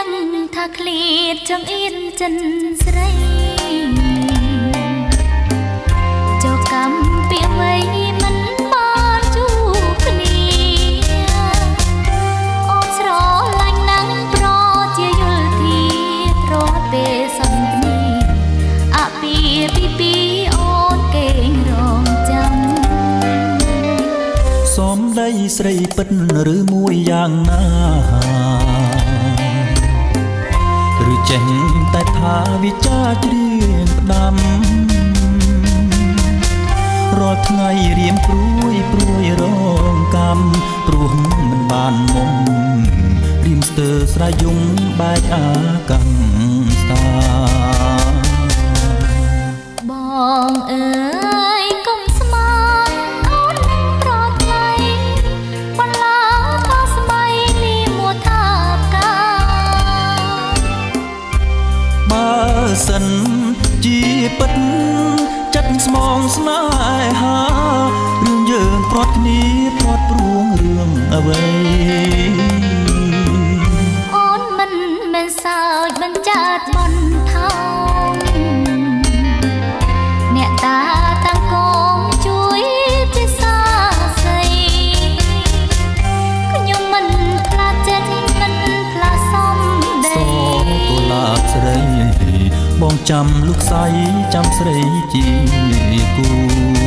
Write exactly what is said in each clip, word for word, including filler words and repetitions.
ដឹងថាឃ្លាតចង្អៀនចិនស្រីចុះកម្មពីអ្វីមិនបានជួបគ្នាអូនស្រឡាញ់ណាស់ប្រជាយល់ធារាល់ពេលសន្ទនាអពីពីពីអូនកេងរងចាំសំដីស្រីពិតឬមួយយ៉ាងណាឬចេះតែថាវិចារជ្រៀងផ្ដាំរាល់ថ្ងៃរៀមព្រួយព្រួយរងកម្មព្រោះមិនបានមុំរៀមស្ទើស្រ័យយំបែកអាកម្មស្តាបងអើយកុំស្មានអូននឹងប្រថ្លៃបន្លាថាស្បៃនេះមួថាកាបើសិនជាពិតចិត្តស្មងស្នេហារឿងយើងព្រាត់គ្នាព្រាត់ព្រួងរឿងអ្វីអូនមិនមិនសើចមិនចាត់បនថោងអ្នកតាតាំងកងជួយពិសាស្រីខ្ញុំមិនខ្លាចចិត្តមិនផ្លាសំដីសូកុលាបស្រីបងចាំលោកស្រីចាំស្រីជាគូ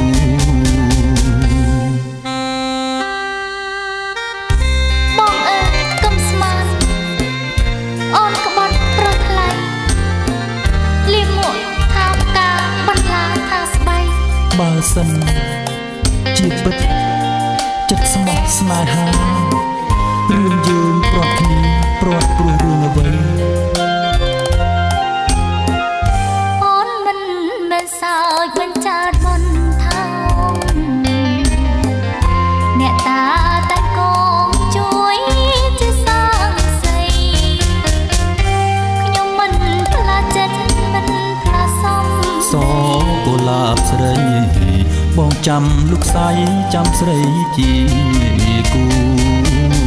បងអើកុំស្មានអូនក្បត់ប្រថ្លៃលៀមមួកថាផ្កាបន្លាថាស្បៃបើសិនជាពិតចិត្តស្មោះស្នេហារឿងយើងព្រាត់គ្នាព្រាត់ព្រួយរឿងអ្វីសើចមិនចាត់បនថោងអ្នកតាតាកងជួយជាសាស្រីខ្ញុំមិនផ្លាចិត្តមិនផ្លាសំសូកុលាបស្រីបងចាំលោកស្រីចាំស្រីជាគូ